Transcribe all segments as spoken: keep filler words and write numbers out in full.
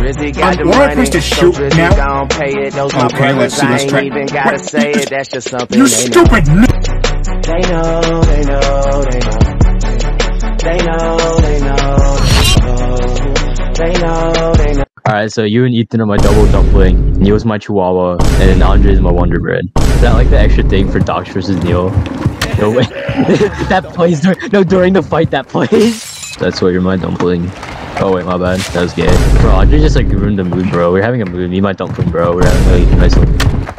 Drizzy got the money, so Drizzy gon' pay it. Those my brothers, I ain't even gotta say it. That's just something You they stupid know. They know, they know, they know. They know, they know, they know, they know. Alright, so you and Ethan are my double dumpling, Neil's my chihuahua, and then Andre is my Wonder Bread. Is that like the extra thing for Dox versus Neil? No way. That plays during, no, during the fight that plays. That's why you're my dumpling. Oh wait, my bad. That was gay. Bro, Andre just like ruined the mood, bro. We're having a mood. Me and my dumpling, bro. We're having like a nice little...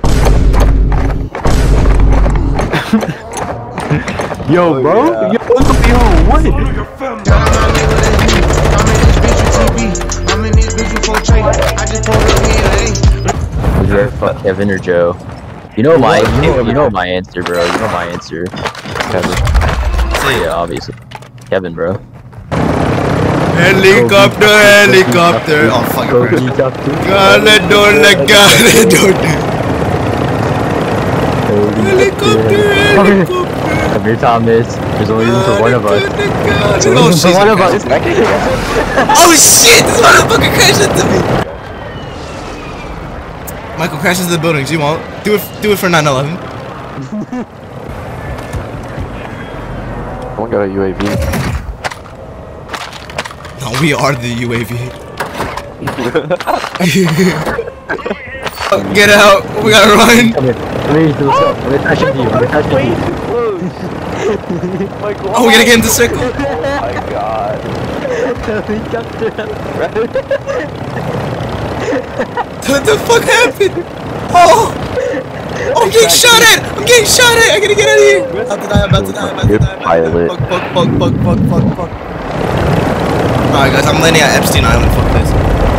Yo, bro. Oh, yeah. Yo, look at me home. What? Would you rather fuck Kevin or Joe? You know my, you know, you know my answer, bro. You know my answer. Kevin. Yeah, obviously. Kevin, bro. Helicopter, helicopter. Oh fuck it. Gale don't let gale don't. Helicopter, helicopter. Come here, Thomas. There's only room for one of us. Oh shit! One of us. Oh shit! This motherfucker crashed into me. Michael crashes into the buildings. You won't do it. Do it for nine eleven. Someone got a U A V. No, we are the U A V. Get out! We gotta run! Come here. Please, let's go. We're attaching to you. We're attaching to you. Oh, we gotta get in the circle! Oh my god. What the fuck happened? Oh! Oh, I'm getting shot at! I'm getting shot at! I gotta get out of here! I'm about to die, I'm about to die, I'm about to die. Pilot. Fuck, fuck, fuck, fuck, fuck, fuck, fuck. Alright guys, I'm landing at Epstein Island, fuck this.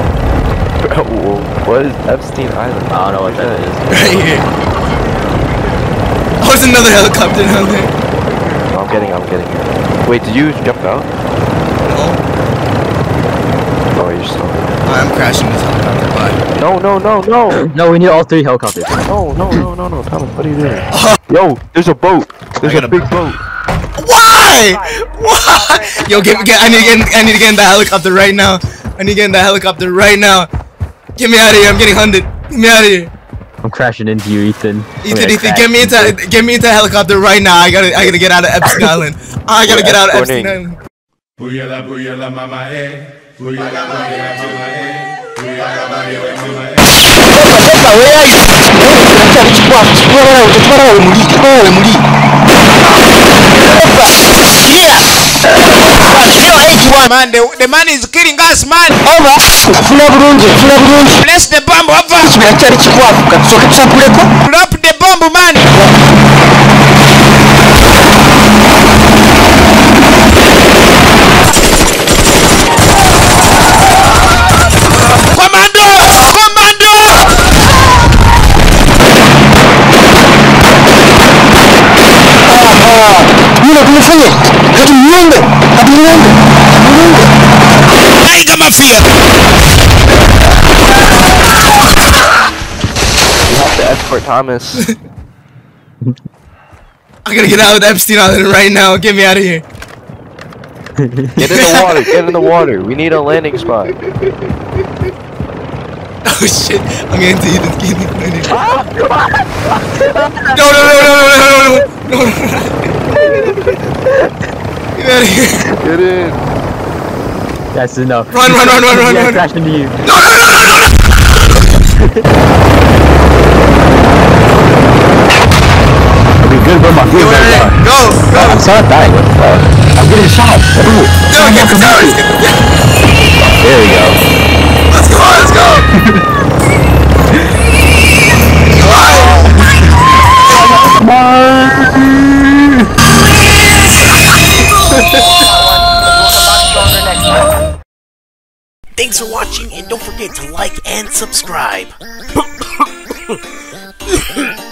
What is Epstein Island? I don't know what that is. Right here. Oh, there's another helicopter down there. I'm getting I'm getting it. Wait, did you jump out? No. Oh, you're still Alright, I'm crashing this helicopter, bye. No, no, no, no! No, we need all three helicopters. No, no, no, no, no, Thomas, what are you doing? Yo, there's a boat! There's a big boat! Why? Why? Yo, get, get, I need to get, in, I need to get in the helicopter right now. I need to get in the helicopter right now. Get me out of here! I'm getting hunted. Get me out of here. I'm crashing into you, Ethan. Ethan, Ethan, get me into, get me into the helicopter right now. I gotta, I gotta get out of Epstein Island. I gotta get out of Epstein Island. Booyala, booyala, mama, eh. Booyala, booyala, mama, eh. Booyala, booyala, mama, eh. Man, the, the man is killing us, man. Over. Bless the bomb, over. Drop the bomb, man. Commando! Commando! Mira cómo fue. Hadi muende. Hadi muende. Tiger Mafia! You have to escort Thomas. I gotta get out of Epstein Island right now. Get me out of here. Get in the water, get in the water. We need a landing spot. Oh shit, I'm getting to Ethan's getting landing. No, no, no, no, no, no, no, no, no. Get out of here. Get in. That's enough. Run, run, run, run, run, yeah, run. crash into you. No, no, no, no, no, no. I'll be good, bro. My Go, feelings are gone. go, go. I'm sorry, I'm dying. What the fuck? I'm getting shot. Yo, get the towers, get the There we go. Let's go, let's go. Thanks for watching, and don't forget to like and subscribe.